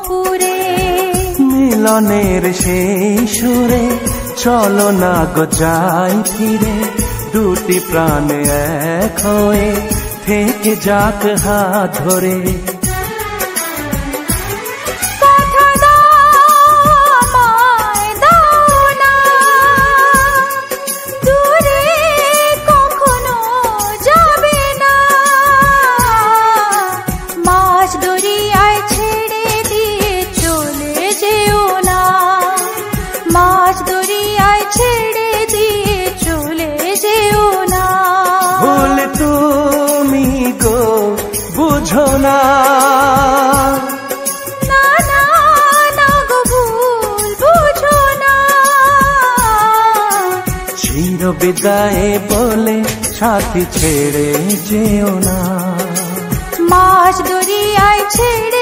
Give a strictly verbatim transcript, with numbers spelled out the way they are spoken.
পুরে মিলনের সেই সুরে চলো না গো যাই ফিরে দুটি প্রাণে এক হয়ে থেকে যাক হাত ধরে বুঝো না না না না গো ভুল বুঝো না চির বিদায় বলে সাথী ছেড়ে যেও না মাঝ দরিয়ায় ছেড়ে